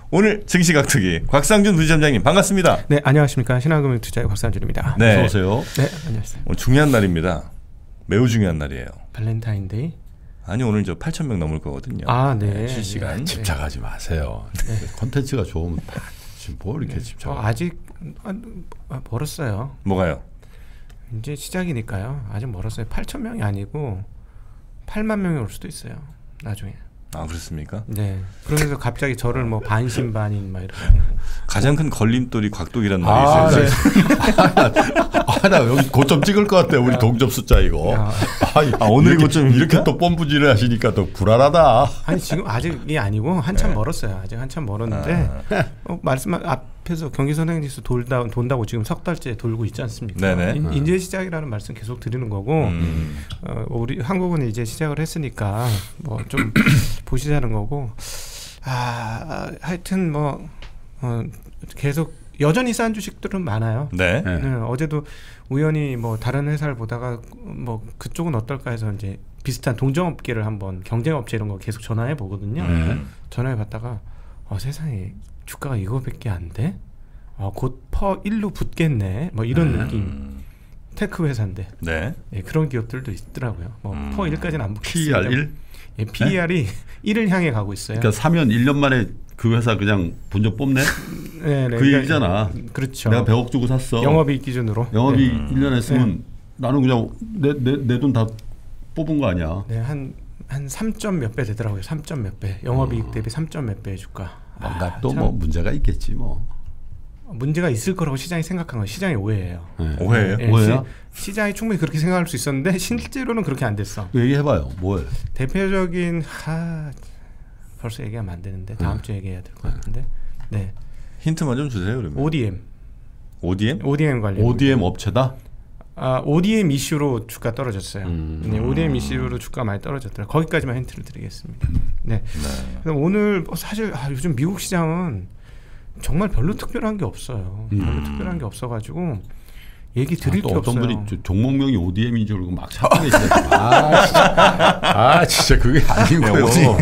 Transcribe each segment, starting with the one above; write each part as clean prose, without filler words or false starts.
오늘 증시각특위 곽상준 부지점장님 반갑습니다. 네, 안녕하십니까. 신한금융투자의 곽상준입니다. 네. 어서 오세요. 네, 안녕하세요. 오늘 중요한 날입니다. 매우 중요한 날이에요. 발렌타인데이. 아니 오늘 저 8,000명 넘을 거거든요. 아, 네. 실시간. 네. 집착하지 마세요. 콘텐츠가 좋으면 다 지금 뭐 이렇게 집착? 아직 멀었어요. 뭐가요? 이제 시작이니까요. 아직 멀었어요. 8,000명이 아니고 8만 명이 올 수도 있어요. 나중에. 아 그렇습니까? 네. 그러면서 갑자기 저를 뭐 반신반인 막 이렇게. 가장 큰 걸림돌이 곽독이란 말이 있어요. 나 여기 고점 찍을 것 같아. 우리 동접 숫자 이거. 오늘이 이렇게, 고점입니까? 이렇게 또 뽐뿌질을 하시니까 또 불안하다. 아니 지금 아직이 아니고 한참 멀었어요. 아직 한참 멀었는데 말씀 앞에서 경기선행지수 돈다고 지금 석 달째 돌고 있지 않습니까? 네네. 이제 시작이라는 말씀 계속 드리는 거고 우리 한국은 이제 시작을 했으니까 뭐 좀 보시자는 거고 하여튼 뭐 계속 여전히 싼 주식들은 많아요. 네. 네, 어제도 우연히 뭐 다른 회사를 보다가 뭐 그쪽은 어떨까 해서 이제 비슷한 동종업계를 한번 경쟁업체 이런 거 계속 전화해 보거든요. 전화해 봤다가 세상에 주가가 이거밖에 안 돼? 곧 퍼 1로 붙겠네. 뭐 이런 느낌. 테크 회사인데. 네. 예, 그런 기업들도 있더라고요. 뭐 퍼 1까지는 안 붙겠습니다. PER 1? 예, PER이 1을 향해 가고 있어요. 그러니까 사면 1년 만에 그 회사 그냥 본전 뽑네? 네, 그 얘기잖아. 그렇죠. 내가 100억 주고 샀어. 영업이익 기준으로. 영업이 1년 했으면 나는 그냥 내 돈 다 뽑은 거 아니야. 네, 한 3점 몇 배 되더라고요. 3점 몇 배. 영업이익 대비 3점 몇 배의 주가. 뭔가 또 뭐 문제가 있겠지 뭐. 문제가 있을 거라고 시장이 생각한 건 시장의 오해예요. 오해예요? 네, 오해야? 시장이 충분히 그렇게 생각할 수 있었는데 실제로는 그렇게 안 됐어. 얘기해봐요. 뭐예요? 대표적인 벌써 얘기하면 안 되는데 다음 주에 얘기해야 될 것 같은데. 네. 힌트만 좀 주세요 그러면. ODM. ODM? ODM 관련. ODM 업체다? ODM 이슈로 주가 떨어졌어요. 네, ODM 이슈로 주가 많이 떨어졌더라고요. 거기까지만 힌트를 드리겠습니다. 네. 그래서 오늘 사실 요즘 미국 시장은 정말 별로 특별한 게 없어요. 별로 특별한 게 없어가지고 얘기 드릴 게 어떤 없어요. 분이 종목명이 ODM인 줄 알고 막 찾고 계시더라고요. 진짜 그게 아니고요.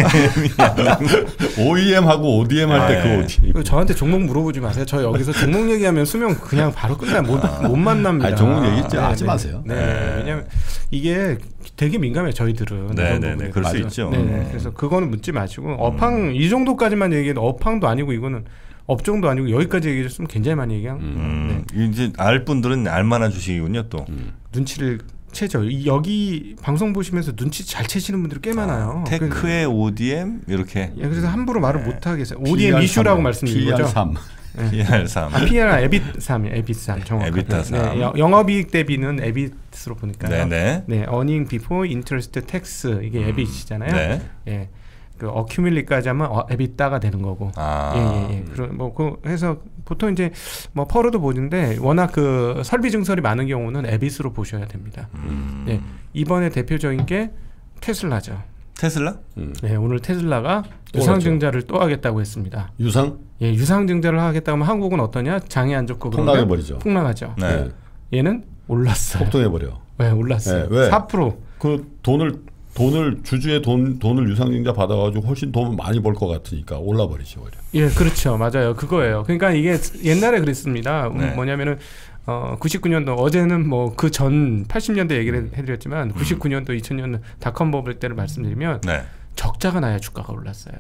OEM하고 ODM 할 때 그 ODM. 저한테 종목 물어보지 마세요. 저 여기서 종목 얘기하면 수명 그냥 바로 끝나 못 만납니다. 종목 얘기 하지 마세요. 네. 왜냐하면 이게 되게 민감해요. 저희들은. 네네네. 그럴 수 있죠. 네. 그래서 그거는 묻지 마시고 업황 이 정도까지만 얘기해도 업황도 아니고 이거는 업종도 아니고 여기까지 얘기했으면 굉장히 많이 얘기한. 네. 이제 알 분들은 알만한 주식이군요 또. 눈치를 채죠. 여기 방송 보시면서 눈치 잘 채시는 분들이 꽤 많아요. 테크의 ODM 이렇게. 예, 그래서 함부로 말을 못 하겠어요. ODM 이슈라고 말씀드린 거죠. PR3. PR3. PR은 에빗3, 에빗3 정확하게. 에비타3. 네, 영업이익 대비는 에빗으로 보니까요. 네네. 네, earning before interest tax 이게 에빗이잖아요. 네. 예. 그 어큐뮬리까지 하면 에비타가 되는 거고. 예. 그런 그 해서 보통 이제 뭐 퍼로도 보는데 워낙 그 설비 증설이 많은 경우는 에빗으로 보셔야 됩니다. 네. 이번에 대표적인 게 테슬라죠. 테슬라? 네, 오늘 테슬라가 유상증자를 또 하겠다고 했습니다. 유상? 예, 유상증자를 하겠다고 하면 한국은 어떠냐? 장이 안 좋고 폭락해버리죠. 폭락하죠. 네. 얘는 올랐어요. 폭등해버려. 네, 올랐어요. 네, 왜? 4%. 그 돈을 주주의 돈을 유상증자 받아가지고 훨씬 돈 많이 벌 것 같으니까 올라버리죠 오히려. 예, 그렇죠, 맞아요, 그거예요. 그러니까 이게 옛날에 그랬습니다. 네. 뭐냐면은 99년도 어제는 뭐 그 전 80년대 얘기를 해드렸지만 99년도 2000년도 닷컴 버블 때를 말씀드리면 네. 적자가 나야 주가가 올랐어요.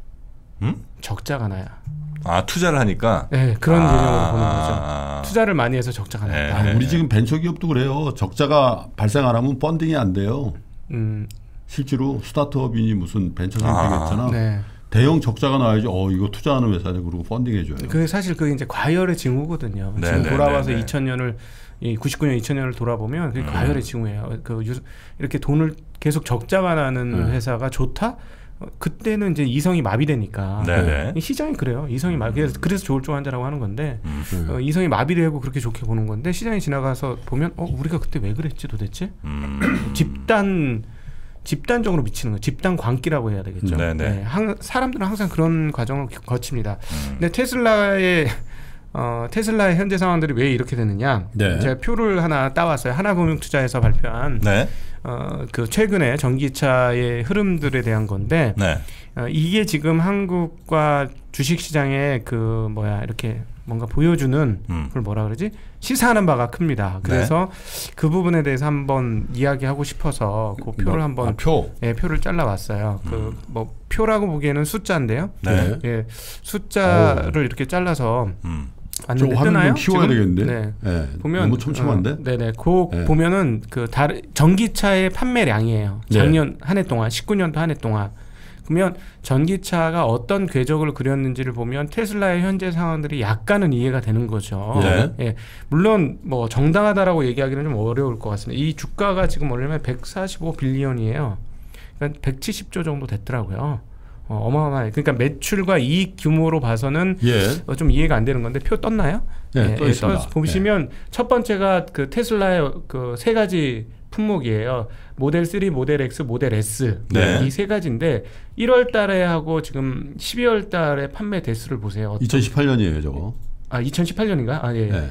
적자가 나야. 투자를 하니까. 네, 그런 개념으로 보는 거죠. 투자를 많이 해서 적자가 났다. 네. 우리 지금 벤처기업도 그래요. 적자가 발생 안 하면 펀딩이 안 돼요. 실제로 스타트업이니 무슨 벤처 생기겠잖아. 네. 대형 적자가 나야지. 이거 투자하는 회사네. 그러고 펀딩해줘요. 그 사실 그 이제 과열의 징후거든요. 네, 지금 네, 돌아와서 네, 네. 99년, 2000년을 돌아보면 그게 과열의 징후예요. 이렇게 돈을 계속 적자가 나는 회사가 좋다? 그때는 이제 이성이 마비되니까. 네네. 시장이 그래요. 이성이 그래서 좋을 줄 한다라고 하는 건데 이성이 마비되고 그렇게 좋게 보는 건데 시장이 지나가서 보면 우리가 그때 왜 그랬지 도대체? 집단적으로 미치는 거예요. 집단 광기라고 해야 되겠죠. 네, 사람들은 항상 그런 과정을 거칩니다. 근데 테슬라의 테슬라의 현재 상황들이 왜 이렇게 되느냐? 네. 제가 표를 하나 따왔어요. 하나금융투자에서 발표한 네. 그 최근에 전기차의 흐름들에 대한 건데 네. 이게 지금 한국과 주식시장에 그 이렇게 뭔가 보여주는 그걸 뭐라 그러지? 시사하는 바가 큽니다. 그래서 그 부분에 대해서 한번 이야기하고 싶어서 그 표를 한번 표를 잘라왔어요. 그 표라고 보기에는 숫자인데요. 네. 예, 숫자를 이렇게 잘라서 저 화면 좀 키워야 되겠는데. 네. 네. 보면 너무 촘촘한데. 네네. 보면은 그 전기차의 판매량이에요. 작년 한 해 동안 19년도 한 해 동안. 그러면 전기차가 어떤 궤적을 그렸는지를 보면 테슬라의 현재 상황들이 약간은 이해가 되는 거죠. 네. 예. 물론 정당하다라고 얘기하기는 좀 어려울 것 같습니다. 이 주가가 지금 원래는 145빌리언이에요. 그러니까 170조 정도 됐더라고요. 어마어마해. 그러니까 매출과 이익 규모로 봐서는 좀 이해가 안 되는 건데 표 떴나요? 네, 또 있습니다. 보시면 첫 번째가 그 테슬라의 그 세 가지 품목이에요. 모델 3, 모델 X, 모델 S. 네. 이 세 가지인데 1월 달에 하고 지금 12월 달에 판매 대수를 보세요. 2018년이에요, 저거. 2018년인가? 예. 네.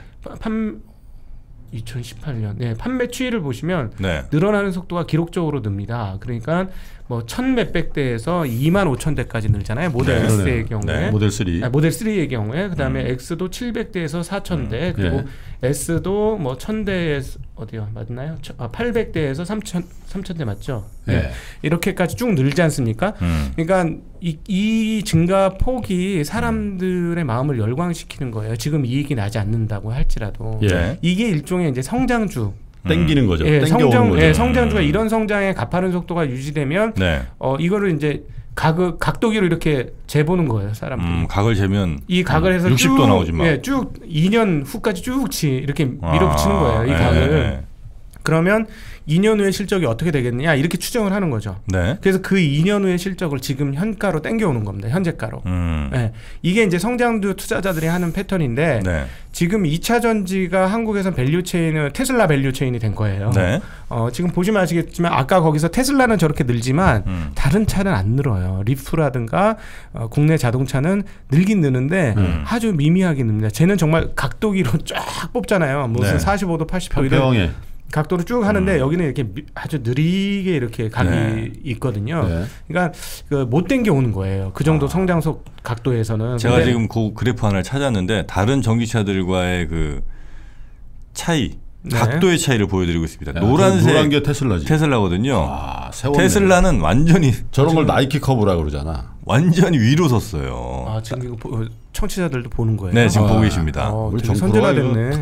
2018년. 네, 판매 추이를 보시면 네. 늘어나는 속도가 기록적으로 늡니다. 그러니까 1,몇백 대에서 25,000대까지 늘잖아요. 모델 네. S의 경우에. 네. 모델 3. 모델 3의 경우에 그다음에 X도 700대에서 4,000대 그리고 S도 1,000대에서 어디요? 맞나요? 800대에서 3,000대 맞죠? 네. 이렇게까지 쭉 늘지 않습니까? 그러니까 이 증가 폭이 사람들의 마음을 열광시키는 거예요. 지금 이익이 나지 않는다고 할지라도 이게 일종의 이제 성장주. 땡기는 거죠. 예, 땡겨오는 거죠. 성장주가 이런 성장의 가파른 속도가 유지되면 이거를 이제 각도기로 이렇게 재보는 거예요, 사람들이. 각을 재면 이 각을 해서 60도 나오지 막. 쭉 2년 후까지 쭉 이렇게 밀어붙이는 거예요, 이 각을. 그러면 2년 후의 실적이 어떻게 되겠느냐 이렇게 추정을 하는 거죠. 네. 그래서 그 2년 후의 실적을 지금 현가로 땡겨오는 겁니다. 현재가로. 네. 이게 이제 성장주 투자자들이 하는 패턴인데 지금 2차 전지가 한국에서 밸류체인은 테슬라 밸류체인이 된 거예요. 네. 지금 보시면 아시겠지만 아까 거기서 테슬라는 저렇게 늘지만 다른 차는 안 늘어요. 리프라든가 국내 자동차는 늘긴 느는데 아주 미미하게 늡니다. 쟤는 정말 각도기로 쫙 뽑잖아요. 무슨 45도, 80도 이런 각도로 쭉 하는데 여기는 이렇게 아주 느리게 이렇게 각이 있거든요. 그러니까 못 땡겨 오는 거예요. 그 정도 성장속 각도에서는. 제가 지금 그 그래프 하나를 찾았는데 다른 전기차들과의 그 차이, 각도의 차이를 보여드리고 있습니다. 노란 게 테슬라거든요. 세웠네. 테슬라는 완전히 저런 걸 나이키 커브라 그러잖아. 완전히 위로 섰어요. 지금 이거 청취자들도 보는 거예요? 네, 지금 보고 계십니다. 되게 선진화됐네.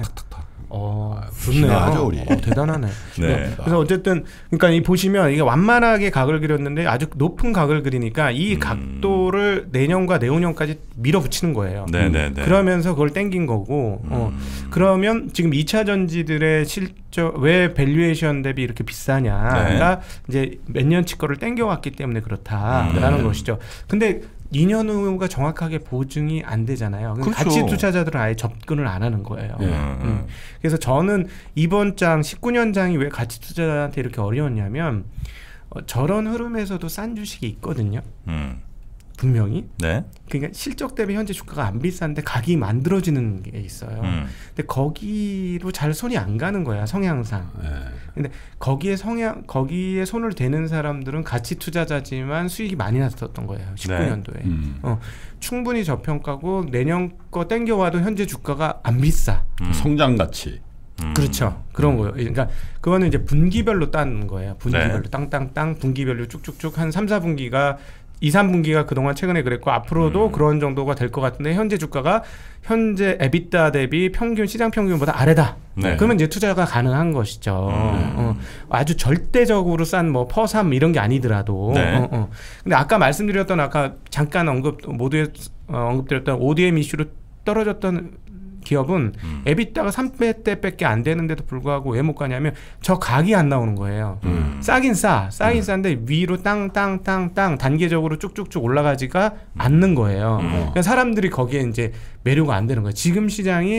좋네요. 대단하네. 그래서 어쨌든 그러니까 이 보시면 이게 완만하게 각을 그렸는데 아주 높은 각을 그리니까 이 각도를 내년과 내후년까지 밀어붙이는 거예요. 그러면서 그걸 땡긴 거고. 그러면 지금 2차 전지들의 실적 왜 밸류에이션 대비 이렇게 비싸냐가 이제 몇 년치 거를 땡겨왔기 때문에 그렇다라는 것이죠. 근데 2년 후가 정확하게 보증이 안 되잖아요. 그렇죠. 가치 투자자들은 아예 접근을 안 하는 거예요. 그래서 저는 이번 장 19년 장이 왜 가치 투자자한테 이렇게 어려웠냐면 저런 흐름에서도 싼 주식이 있거든요. 분명히. 그러니까 실적 대비 현재 주가가 안 비싼데 각이 만들어지는 게 있어요. 근데 거기로 잘 손이 안 가는 거야, 성향상. 근데 거기에 손을 대는 사람들은 가치 투자자지만 수익이 많이 났었던 거예요. 19년도에. 충분히 저평가고 내년 거 땡겨와도 현재 주가가 안 비싸. 성장 가치. 그렇죠. 그런 거예요. 그러니까 그거는 이제 분기별로 딴 거예요. 분기별로 땅땅땅 분기별로 쭉쭉쭉 한 3, 4분기가 2, 3분기가 그동안 최근에 그랬고 앞으로도 그런 정도가 될 것 같은데 현재 주가가 현재 에비타 대비 평균 시장 평균보다 아래다. 그러면 이제 투자가 가능한 것이죠. 아주 절대적으로 싼 퍼삼 이런 게 아니더라도. 근데 아까 말씀드렸던 아까 잠깐 모두에 언급드렸던 ODM 이슈로 떨어졌던 기업은 에비타가 3배대밖에 안 되는데도 불구하고 왜 못 가냐면 저 각이 안 나오는 거예요. 싸긴 싼데 위로 땅땅땅땅 단계적으로 쭉쭉쭉 올라가지가 않는 거예요. 그러니까 사람들이 거기에 이제 매료가 안 되는 거예요. 지금 시장이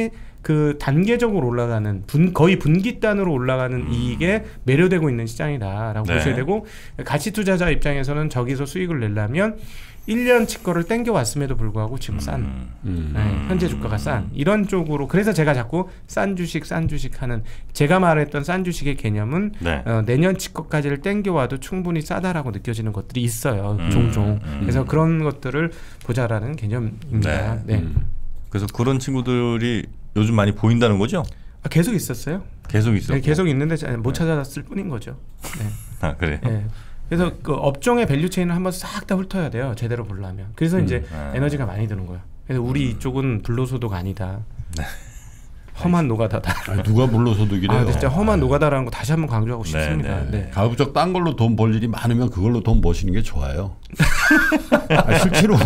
그 단계적으로 올라가는 거의 분기단으로 올라가는 이익에 매료되고 있는 시장이다라고 네. 보셔야 되고 가치 투자자 입장에서는 저기서 수익을 내려면 1년치 거를 땡겨왔음에도 불구하고 지금 싼 네, 현재 주가가 싼 이런 쪽으로 그래서 제가 자꾸 싼 주식 하는 제가 말했던 싼 주식의 개념은 네. 내년치 거까지를 땡겨와도 충분히 싸다라고 느껴지는 것들이 있어요. 종종. 그래서 그런 것들을 보자라는 개념입니다. 네. 네. 그래서 그런 친구들이 요즘 많이 보인다는 거죠? 계속 있었어요. 계속 있었고. 네, 계속 있는데 못 찾았을 뿐인 거죠. 네. 아 그래요? 네. 그래서 그 업종의 밸류체인을 한번 싹 다 훑어야 돼요. 제대로 보려면. 그래서 이제 에너지가 많이 드는 거예요. 그래서 우리 이쪽은 불로소득 아니다. 네. 험한 노가다다. 아니, 누가 불로소득이래요. 진짜 험한 노가다라는 거 다시 한번 강조하고 싶습니다. 네. 네. 가급적 딴 걸로 돈 벌 일이 많으면 그걸로 돈 버시는 게 좋아요. 실제로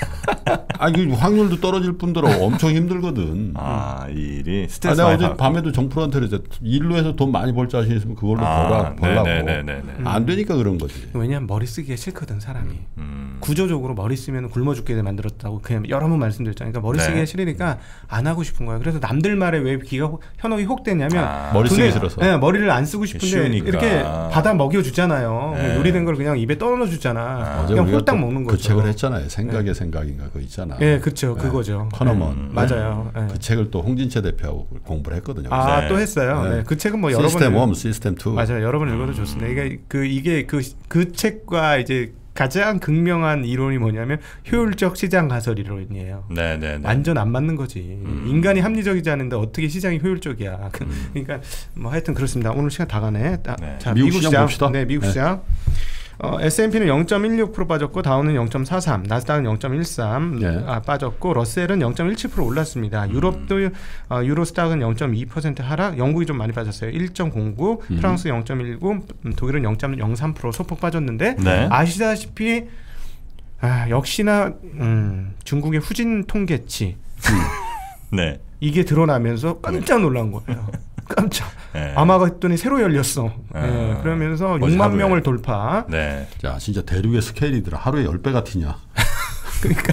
확률도 떨어질 뿐더러 엄청 힘들거든. 이 일이 스트레스 내가 많이 어제 밤에도 정프로한테 그랬죠. 일로 해서 돈 많이 벌 자신 있으면 그걸로 벌라고. 안 되니까 그런 거지. 왜냐하면 머리 쓰기가 싫거든 사람이. 구조적으로 머리 쓰면 굶어 죽게 만들었다고 그냥 여러 번 말씀드렸잖아요. 그러니까 머리 쓰기가 싫으니까 안 하고 싶은 거야. 그래서 남들 말에 왜 현혹이 혹되냐면 머리 쓰기 싫어서. 네, 머리를 안 쓰고 싶은데 쉬우니까. 이렇게 받아 먹여주잖아요. 네. 요리된 걸 그냥 입에 떠넣어주잖아. 그냥 홀딱 먹는 거죠. 그 책을 했잖아요. 생각의 생각인가 그거 있잖아. 네, 그렇죠. 그거죠. 커너먼. 맞아요. 네. 그 책을 또 홍진채 대표하고 공부를 했거든요. 또 했어요. 네. 그 책은 뭐 여러 번 시스템 1, 시스템 2. 맞아요. 여러 번 읽어도 좋습니다. 이게 그 책과 이제 가장 극명한 이론이 뭐냐면 효율적 시장 가설 이론이에요. 네네네. 완전 안 맞는 거지. 인간이 합리적이지 않은데 어떻게 시장이 효율적이야. 그러니까 뭐 하여튼 그렇습니다. 오늘 시간 다 가네. 자, 미국 시장 봅시다. 네, 미국 시장. S&P는 0.16% 빠졌고 다우는 0.43, 나스닥은 0.13 빠졌고 러셀은 0.17% 올랐습니다. 유럽도 유로스닥은 0.2% 하락, 영국이 좀 많이 빠졌어요. 1.09, 프랑스 0.19, 독일은 0.03% 소폭 빠졌는데 아시다시피 역시나 중국의 후진 통계치 네. 이게 드러나면서 깜짝 놀란 거예요. 깜짝. 아마가 했더니 새로 열렸어. 그러면서 6만 명을 돌파. 네. 자, 진짜 대륙의 스케일이더라. 하루에 10배 같으냐. 그러니까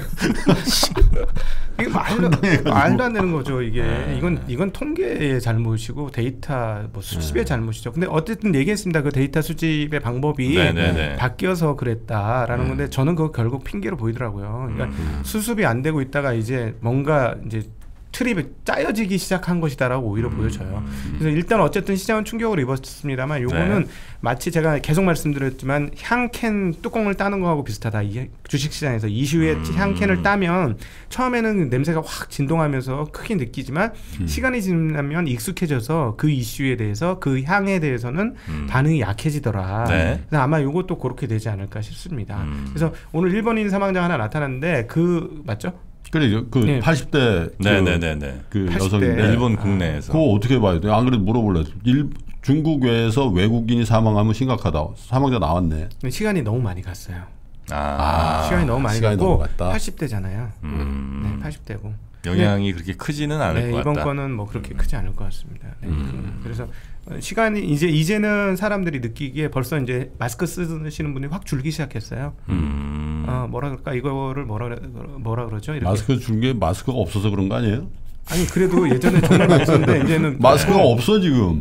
이게 말도 안 되는 거죠. 이건 통계의 잘못이고 데이터 수집의 잘못이죠. 근데 어쨌든 얘기했습니다. 그 데이터 수집의 방법이 바뀌어서 그랬다라는 건데 저는 그거 결국 핑계로 보이더라고요. 그러니까 수습이 안 되고 있다가 이제 뭔가 이제 트립이 짜여지기 시작한 것이다라고 오히려 보여져요. 그래서 일단 어쨌든 시장은 충격을 입었습니다만 요거는 마치 제가 계속 말씀드렸지만 향캔 뚜껑을 따는 거하고 비슷하다. 이 주식시장에서 이슈의 향캔을 따면 처음에는 냄새가 확 진동하면서 크게 느끼지만 시간이 지나면 익숙해져서 그 이슈에 대해서 그 향에 대해서는 반응이 약해지더라. 그래서 아마 요것도 그렇게 되지 않을까 싶습니다. 그래서 오늘 일본인 사망자 하나 나타났는데 맞죠? 그래 그 80대 그 80대. 여성인데 일본 국내에서 그거 어떻게 봐야 돼? 안 그래도 물어볼래. 중국 외에서 외국인이 사망하면 심각하다. 사망자 나왔네. 시간이 너무 많이 갔어요. 시간이 너무 많이 시간이 갔고 너무 갔다. 80대잖아요. 네, 80대고 영향이 그렇게 크지는 않을 것 같다. 이번 건은 뭐 그렇게 크지 않을 것 같습니다. 그래서 시간이 이제는 사람들이 느끼기에 벌써 이제 마스크 쓰시는 분이 확 줄기 시작했어요. 뭐라 그럴까 이거를 뭐라 그러죠? 이렇게. 마스크 준 게 마스크가 없어서 그런 거 아니에요? 아니 그래도 예전에 정말 많았는데 이제는 마스크가 없어 지금.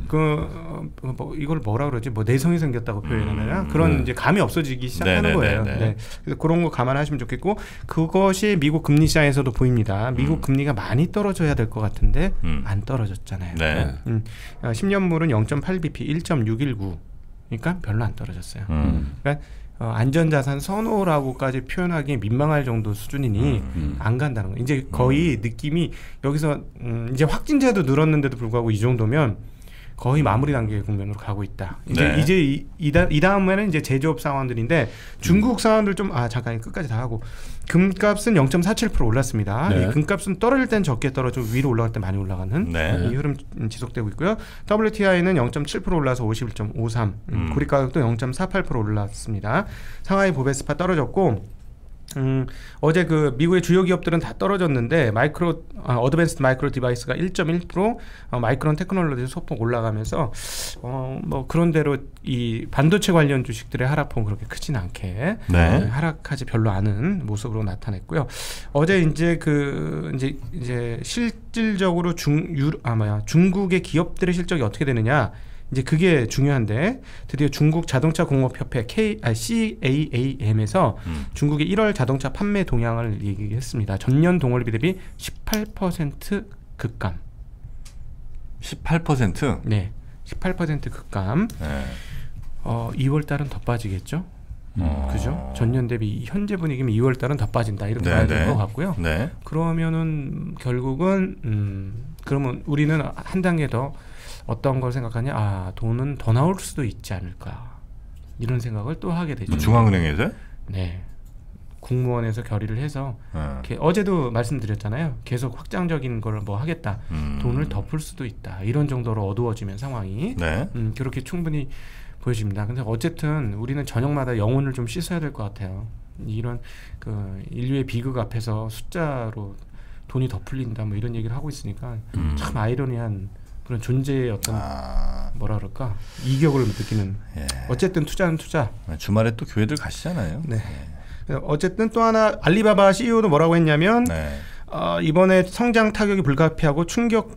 이걸 뭐라 그러지? 뭐 내성이 생겼다고 표현하느냐? 그런 이제 감이 없어지기 시작하는 거예요. 네. 그래서 그런 거 감안하시면 좋겠고 그것이 미국 금리 시장에서도 보입니다. 미국 금리가 많이 떨어져야 될 것 같은데 안 떨어졌잖아요. 10년물은 0.8bp 1.619. 그러니까 별로 안 떨어졌어요. 그러니까 안전자산 선호라고까지 표현하기 민망할 정도 수준이니 안 간다는 거예요. 이제 거의 느낌이 여기서 이제 확진자도 늘었는데도 불구하고 이 정도면 거의 마무리 단계의 국면으로 가고 있다. 이제 이 다음에는 이제 제조업 상황들인데 중국 상황들 좀 잠깐 끝까지 다 하고 금값은 0.47% 올랐습니다. 이 금값은 떨어질 땐 적게 떨어져 위로 올라갈 때 많이 올라가는 이 흐름 지속되고 있고요. WTI는 0.7% 올라서 51.53, 고리 가격도 0.48% 올랐습니다. 상하이 보베스파 떨어졌고 어제 그 미국의 주요 기업들은 다 떨어졌는데 어드밴스드 마이크로 디바이스가 1.1%, 마이크론 테크놀로지 소폭 올라가면서 뭐 그런 대로 이 반도체 관련 주식들의 하락폭은 그렇게 크진 않게 하락하지 별로 않은 모습으로 나타냈고요. 어제 이제 이제 실질적으로 중국의 기업들의 실적이 어떻게 되느냐. 이제 그게 중요한데 드디어 중국 자동차 공업협회 CAAM에서 중국의 1월 자동차 판매 동향을 얘기했습니다. 전년 동월비 대비 18% 급감. 18%? 네, 18% 급감. 네. 2월 달은 더 빠지겠죠? 그죠? 전년 대비 현재 분위기면 2월 달은 더 빠진다 이렇게 봐야 될 것 같고요. 네. 그러면은 결국은 그러면 우리는 한 단계 더 어떤 걸 생각하냐? 돈은 더 나올 수도 있지 않을까 이런 생각을 또 하게 되죠. 중앙은행에서? 네, 국무원에서 결의를 해서 어제도 말씀드렸잖아요. 계속 확장적인 걸 뭐 하겠다, 돈을 덮을 수도 있다 이런 정도로 어두워지면 상황이 그렇게 충분히 보여집니다. 근데 어쨌든 우리는 저녁마다 영혼을 좀 씻어야 될 것 같아요. 이런 그 인류의 비극 앞에서 숫자로 돈이 더 풀린다 뭐 이런 얘기를 하고 있으니까 참 아이러니한 그런 존재의 어떤 뭐라 그럴까 이격을 느끼는. 어쨌든 투자는 투자. 주말에 또 교회들 가시잖아요. 네. 어쨌든 또 하나 알리바바 CEO도 뭐라고 했냐면 이번에 성장 타격이 불가피하고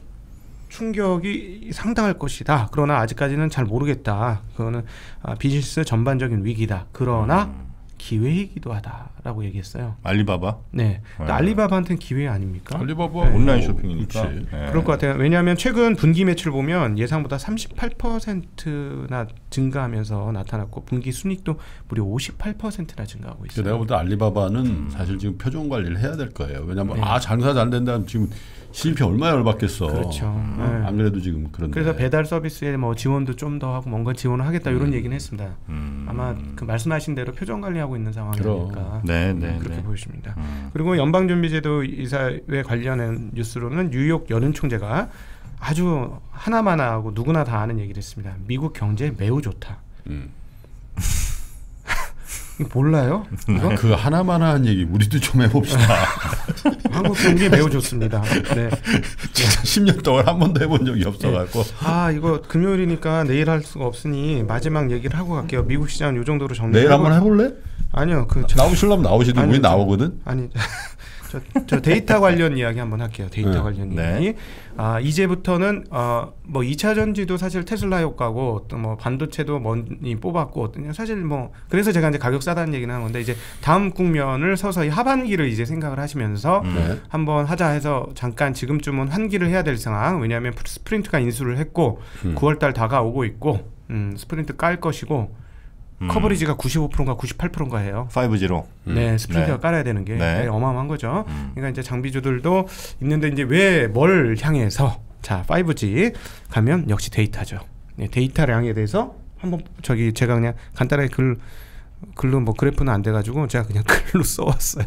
충격이 상당할 것이다. 그러나 아직까지는 잘 모르겠다. 그거는 비즈니스 전반적인 위기다. 그러나 기회이기도 하다라고 얘기했어요. 알리바바? 네. 알리바바한테는 기회 아닙니까? 알리바바 온라인 쇼핑이니까. 그럴 것 같아요. 왜냐하면 최근 분기 매출 보면 예상보다 38%나 증가하면서 나타났고 분기 순이익도 무려 58%나 증가하고 있어요. 내가 볼 때 알리바바는 사실 지금 표정 관리를 해야 될 거예요. 왜냐하면 장사 잘 된다면 지금 CMP 얼마나 열받겠어. 그렇죠. 안 그래도 지금 그런데. 그래서 배달 서비스에 뭐 지원도 좀 더 하고 뭔가 지원을 하겠다 이런 얘기는 했습니다. 아마 그 말씀하신 대로 표정 관리하고 있는 상황이니까 그렇게 보여집니다. 그리고 연방준비제도 이사회 관련한 뉴스로는 뉴욕 연은 총재가 아주 하나마나하고 누구나 다 아는 얘기를 했습니다. 미국 경제 매우 좋다. 몰라요? 이거? 그 하나만한 얘기 우리도 좀 해봅시다. 한국 경기 매우 좋습니다. 네. 10년 동안 한 번도 해본 적이 없어갖고. 이거 금요일이니까 내일 할 수가 없으니 마지막 얘기를 하고 갈게요. 미국 시장은 이 정도로 정리. 내일 한번 해볼래? 아니요. 나오시려면 나오시든 우리 나오거든. 아니. 저 데이터 관련 이야기 한번 할게요. 데이터 관련 이야기. 이제부터는 뭐 2차 전지도 사실 테슬라 효과고 또 뭐 반도체도 많이 뽑았고 사실 뭐 그래서 제가 이제 가격 싸다는 얘기는 하는 건데 이제 다음 국면을 서서히 하반기를 이제 생각을 하시면서 한번 하자 해서 잠깐 지금쯤은 환기를 해야 될 상황. 왜냐하면 스프린트가 인수를 했고 9월달 다가오고 있고 스프린트 깔 것이고 커버리지가 95%인가 98%인가 해요. 5G로. 네, 스프린트가 깔아야 되는 게 어마어마한 거죠. 그러니까 이제 장비주들도 있는데 이제 왜 뭘 향해서 5G 가면 역시 데이터죠. 네, 데이터량에 대해서 한번 제가 그냥 간단하게 글로 뭐 그래프는 안 돼가지고 제가 그냥 글로 써왔어요.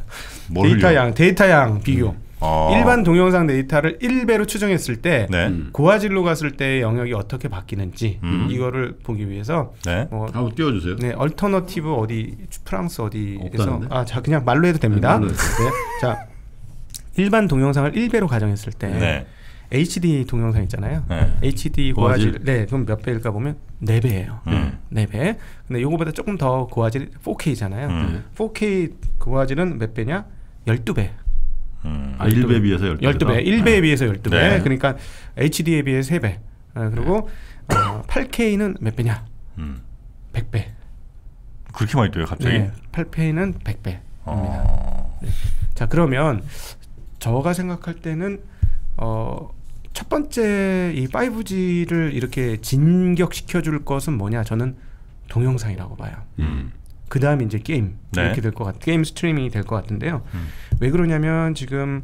데이터양 비교. 일반 동영상 데이터를 1배로 추정했을 때 고화질로 갔을 때의 영역이 어떻게 바뀌는지 이거를 보기 위해서 한번 띄워주세요. 네, 얼터너티브 어디 프랑스 어디에서 자 그냥 말로 해도 됩니다. 자 일반 동영상을 1배로 가정했을 때 HD 동영상 있잖아요. HD 고화질 그럼 몇 배일까 보면 4배예요. 4배. 근데 요거보다 조금 더 고화질 4K잖아요. 4K 고화질은 몇 배냐? 12배. 1배에 비해서 12배. 1배에 비해서 12배. 그러니까 HD에 비해 3배. 그리고 8K는 몇 배냐? 100배. 그렇게 많이 떠요, 갑자기? 네, 8K는 100배입니다. 자, 그러면 저가 생각할 때는 첫 번째 이 5G를 이렇게 진격시켜 줄 것은 뭐냐? 저는 동영상이라고 봐요. 그 다음에 이제 게임 이렇게 될 것 같아요. 게임 스트리밍이 될 것 같은데요. 왜 그러냐면 지금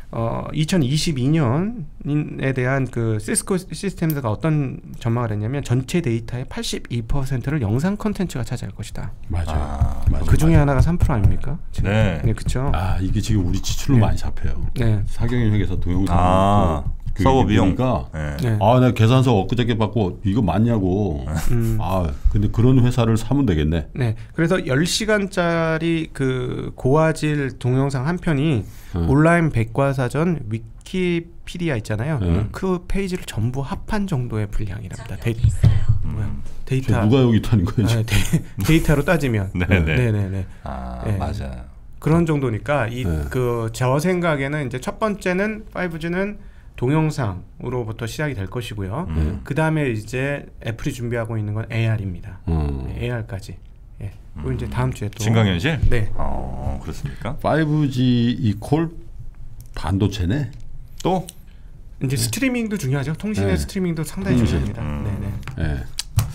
2022년에 대한 그 시스코 시스템즈가 어떤 전망을 했냐면 전체 데이터의 82%를 영상 콘텐츠가 차지할 것이다. 맞아요. 그 중에 하나가 3% 아닙니까? 지금? 네, 그렇죠. 이게 지금 우리 지출로 많이 잡혀요. 사경영 회계사 동영상 서버 비용. 네. 아, 내가 계산서 엊그저께 받고 이거 맞냐고. 아, 근데 그런 회사를 사면 되겠네. 네. 그래서 10시간짜리 그 고화질 동영상 한 편이 온라인 백과사전 위키피디아 있잖아요. 그 페이지를 전부 합한 정도의 분량이랍니다. 데이터. 누가 여기 있다는 거예요? 네, 데이터로 따지면. 네네. 아, 네. 맞아요. 그런 정도니까 저 생각에는 이제 첫 번째는 5G는 동영상으로부터 시작이 될 것이고요. 그 다음에 이제 애플이 준비하고 있는 건 AR입니다. AR까지. 예. 그리고 이제 다음 주에 또 증강현실? 네. 그렇습니까? 5G 이퀄 반도체네. 또 이제 스트리밍도 중요하죠. 통신의 스트리밍도 상당히 중요합니다. 네.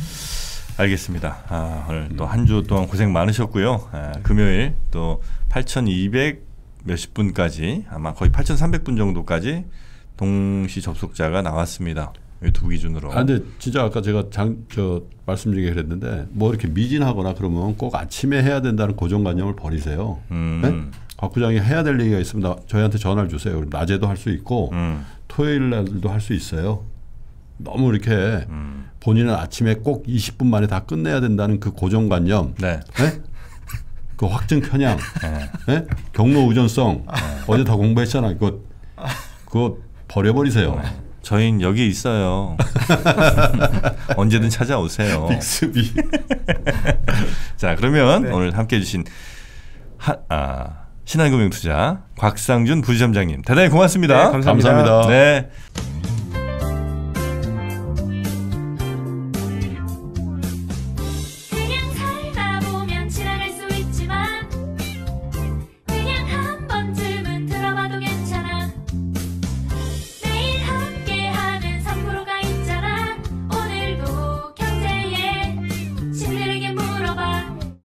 알겠습니다. 오늘 또 한 주 동안 고생 많으셨고요. 금요일 또 8,200 몇십 분까지 아마 거의 8,300분 정도까지 동시 접속자가 나왔습니다. 유튜브 기준으로. 근데 진짜 아까 제가 말씀드리게 그랬는데 뭐 이렇게 미진하거나 그러면 꼭 아침에 해야 된다는 고정관념을 버리세요. 네? 박 부장이 해야 될 얘기가 있으면 저희한테 전화를 주세요. 낮에도 할 수 있고 토요일 날도 할 수 있어요. 너무 이렇게 본인은 아침에 꼭 20분 만에 다 끝내야 된다는 그 고정관념, 네? 그 확증 편향, 네? 경로 의존성, 어제 다 공부했잖아. 그거 버려버리세요. 저희는 여기 있어요. 언제든 찾아오세요. 빅스비. 자, 그러면 오늘 함께해 주신 신한금융투자 곽상준 부지점장님 대단히 고맙습니다. 네, 감사합니다. 네.